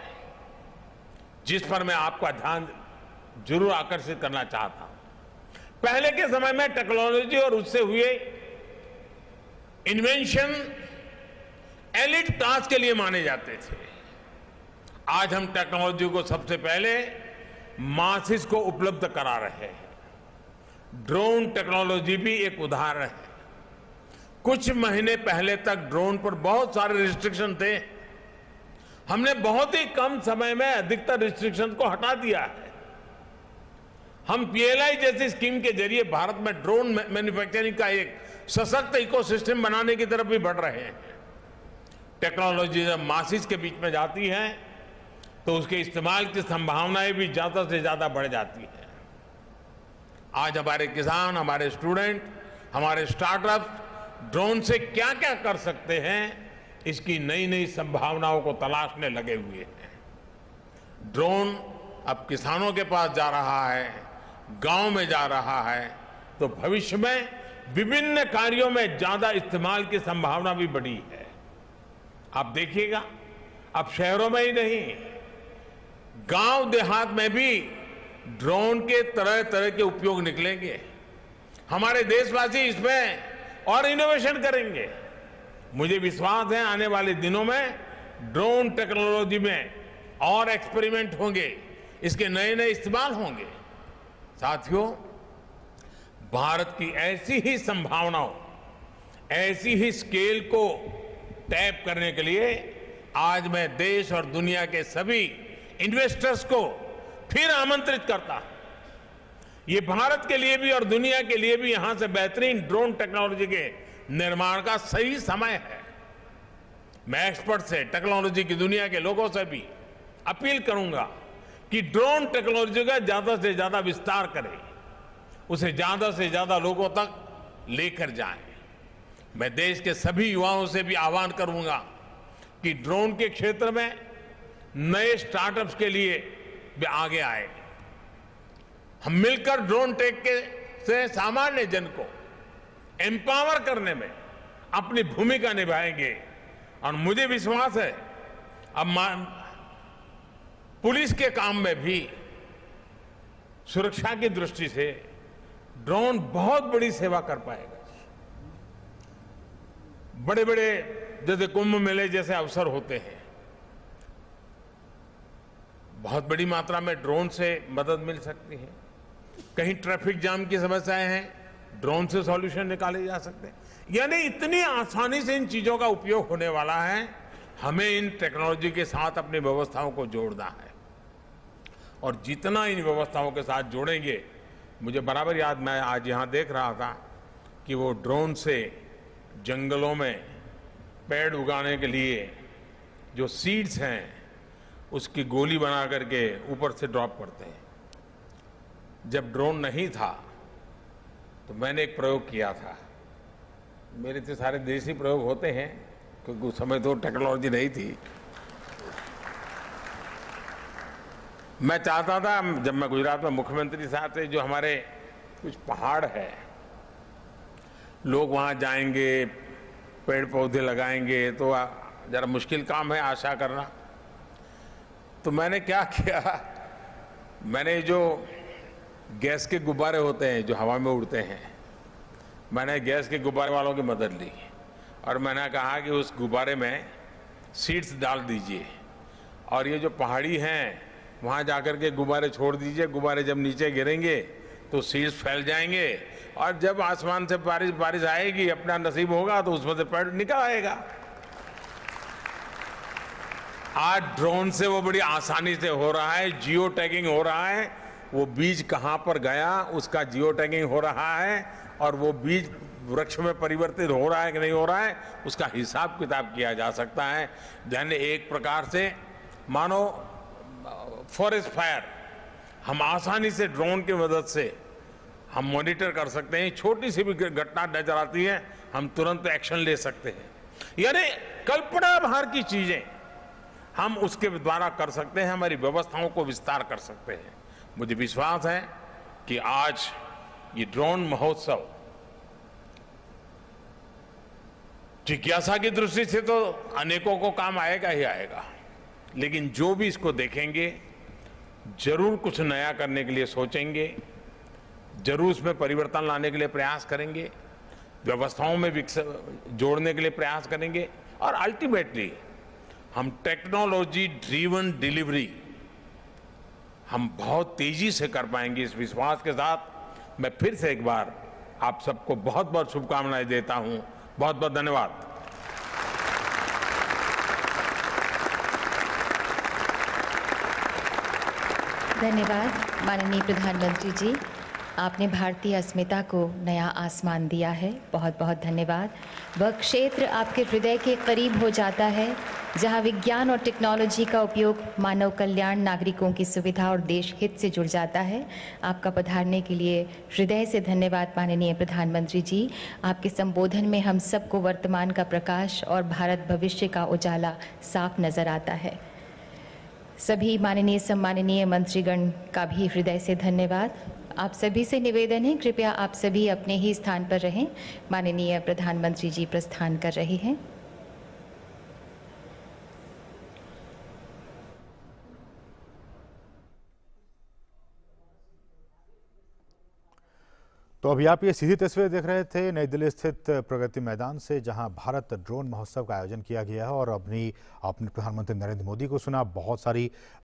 जिस पर मैं आपका ध्यान जरूर आकर्षित करना चाहता हूं। पहले के समय में टेक्नोलॉजी और उससे हुए इन्वेंशन एलिट टास्क के लिए माने जाते थे। आज हम टेक्नोलॉजी को सबसे पहले मासिस को उपलब्ध करा रहे हैं। ड्रोन टेक्नोलॉजी भी एक उदाहरण है। कुछ महीने पहले तक ड्रोन पर बहुत सारे रिस्ट्रिक्शन थे। हमने बहुत ही कम समय में अधिकतर रिस्ट्रिक्शन को हटा दिया है। हम पीएलआई जैसी स्कीम के जरिए भारत में ड्रोन मैन्युफैक्चरिंग का एक सशक्त इकोसिस्टम बनाने की तरफ भी बढ़ रहे हैं। टेक्नोलॉजी जब मासिस के बीच में जाती है तो उसके इस्तेमाल की संभावनाएं भी ज्यादा से ज्यादा बढ़ जाती है। आज हमारे किसान, हमारे स्टूडेंट, हमारे स्टार्टअप ड्रोन से क्या क्या कर सकते हैं, इसकी नई नई संभावनाओं को तलाशने लगे हुए हैं। ड्रोन अब किसानों के पास जा रहा है, गांव में जा रहा है, तो भविष्य में विभिन्न कार्यों में ज्यादा इस्तेमाल की संभावना भी बढ़ी है। आप देखिएगा, अब शहरों में ही नहीं, गांव देहात में भी ड्रोन के तरह तरह के उपयोग निकलेंगे। हमारे देशवासी इसमें और इनोवेशन करेंगे। मुझे विश्वास है आने वाले दिनों में ड्रोन टेक्नोलॉजी में और एक्सपेरिमेंट होंगे, इसके नए नए इस्तेमाल होंगे। साथियों, भारत की ऐसी ही संभावनाओं, ऐसी ही स्केल को टैप करने के लिए आज मैं देश और दुनिया के सभी इन्वेस्टर्स को फिर आमंत्रित करता हूं। ये भारत के लिए भी और दुनिया के लिए भी यहां से बेहतरीन ड्रोन टेक्नोलॉजी के निर्माण का सही समय है। मैं एक्सपर्ट से, टेक्नोलॉजी की दुनिया के लोगों से भी अपील करूंगा कि ड्रोन टेक्नोलॉजी का ज्यादा से ज्यादा विस्तार करें, उसे ज्यादा से ज्यादा लोगों तक लेकर जाएं। मैं देश के सभी युवाओं से भी आह्वान करूंगा कि ड्रोन के क्षेत्र में नए स्टार्टअप्स के लिए भी आगे आए। हम मिलकर ड्रोन टेक से सामान्य जन को एम्पावर करने में अपनी भूमिका निभाएंगे। और मुझे विश्वास है अब पुलिस के काम में भी सुरक्षा की दृष्टि से ड्रोन बहुत बड़ी सेवा कर पाएगा। बड़े बड़े जैसे कुंभ मेले जैसे अवसर होते हैं, बहुत बड़ी मात्रा में ड्रोन से मदद मिल सकती है। कहीं ट्रैफिक जाम की समस्याएं हैं, ड्रोन से सॉल्यूशन निकाले जा सकते हैं। यानी इतनी आसानी से इन चीजों का उपयोग होने वाला है। हमें इन टेक्नोलॉजी के साथ अपनी व्यवस्थाओं को जोड़ना है, और जितना इन व्यवस्थाओं के साथ जोड़ेंगे, मुझे बराबर याद, मैं आज यहां देख रहा था कि वो ड्रोन से जंगलों में पेड़ उगाने के लिए जो सीड्स हैं उसकी गोली बना करके ऊपर से ड्रॉप करते हैं। जब ड्रोन नहीं था तो मैंने एक प्रयोग किया था। मेरे तो सारे देसी प्रयोग होते हैं क्योंकि उस समय तो टेक्नोलॉजी नहीं थी। मैं चाहता था, जब मैं गुजरात में मुख्यमंत्री साहब थे, जो हमारे कुछ पहाड़ है, लोग वहां जाएंगे, पेड़ पौधे लगाएंगे, तो जरा मुश्किल काम है आशा करना। तो मैंने क्या किया, मैंने जो गैस के गुब्बारे होते हैं जो हवा में उड़ते हैं, मैंने गैस के गुब्बारे वालों की मदद ली और मैंने कहा कि उस गुब्बारे में सीड्स डाल दीजिए और ये जो पहाड़ी हैं वहाँ जाकर के गुब्बारे छोड़ दीजिए। गुब्बारे जब नीचे गिरेंगे तो सीड्स फैल जाएंगे और जब आसमान से बारिश आएगी, अपना नसीब होगा तो उसमें से पेड़ निकल आएगा। आज ड्रोन से वो बड़ी आसानी से हो रहा है, जियो टैगिंग हो रहा है, वो बीज कहाँ पर गया उसका जियो टैगिंग हो रहा है और वो बीज वृक्ष में परिवर्तित हो रहा है कि नहीं हो रहा है उसका हिसाब किताब किया जा सकता है। यानी एक प्रकार से मानो फॉरेस्ट फायर हम आसानी से ड्रोन की मदद से हम मॉनिटर कर सकते हैं। छोटी सी भी घटना नजर आती है हम तुरंत एक्शन ले सकते हैं। यानी कल्पना बाहर की चीजें हम उसके द्वारा कर सकते हैं, हमारी व्यवस्थाओं को विस्तार कर सकते हैं। मुझे विश्वास है कि आज ये ड्रोन महोत्सव जिज्ञासा की दृष्टि से तो अनेकों को काम आएगा ही आएगा, लेकिन जो भी इसको देखेंगे जरूर कुछ नया करने के लिए सोचेंगे, जरूर उसमें परिवर्तन लाने के लिए प्रयास करेंगे, व्यवस्थाओं में जोड़ने के लिए प्रयास करेंगे और अल्टीमेटली हम टेक्नोलॉजी ड्रिवन डिलीवरी हम बहुत तेजी से कर पाएंगे। इस विश्वास के साथ मैं फिर से एक बार आप सबको बहुत बहुत शुभकामनाएं देता हूं। बहुत बहुत धन्यवाद।
धन्यवाद माननीय प्रधानमंत्री जी, आपने भारतीय अस्मिता को नया आसमान दिया है। बहुत बहुत धन्यवाद। वह क्षेत्र आपके हृदय के करीब हो जाता है जहां विज्ञान और टेक्नोलॉजी का उपयोग मानव कल्याण, नागरिकों की सुविधा और देश हित से जुड़ जाता है। आपका पधारने के लिए हृदय से धन्यवाद माननीय प्रधानमंत्री जी। आपके संबोधन में हम सबको वर्तमान का प्रकाश और भारत भविष्य का उजाला साफ नजर आता है। सभी माननीय सम्माननीय मंत्रीगण का भी हृदय से धन्यवाद। आप सभी से निवेदन है, कृपया आप सभी अपने ही स्थान पर रहें। माननीय प्रधानमंत्री जी प्रस्थान कर रहे हैं।
तो अभी आप ये सीधी तस्वीर देख रहे थे नई दिल्ली स्थित प्रगति मैदान से, जहां भारत ड्रोन महोत्सव का आयोजन किया गया है और अपने प्रधानमंत्री नरेंद्र मोदी को सुना। बहुत सारी